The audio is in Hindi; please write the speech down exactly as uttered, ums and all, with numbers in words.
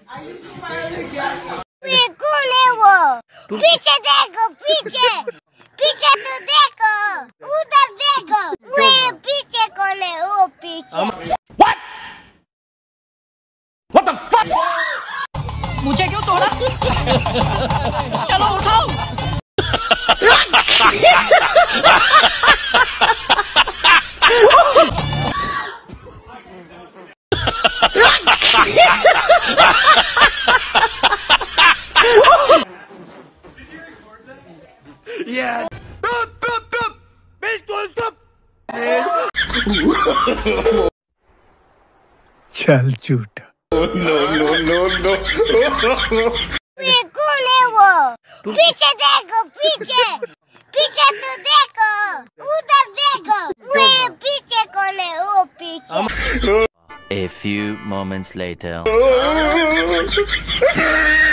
ये कौन है वो? पीछे देखो, पीछे पीछे तो देखो, उधर देखो। वो पीछे कौन है? वो पीछे। What? What the fuck? मुझे क्यों तोड़ा? चलो उठाओ। Yeah. Stop, stop, stop. Baseball, stop. चल झूठा। No, no, no, no. ये कौन है वो? पीछे देखो, पीछे पीछे तो देखो, उधर देखो। वो पीछे कौन है? वो पीछे। A few moments later.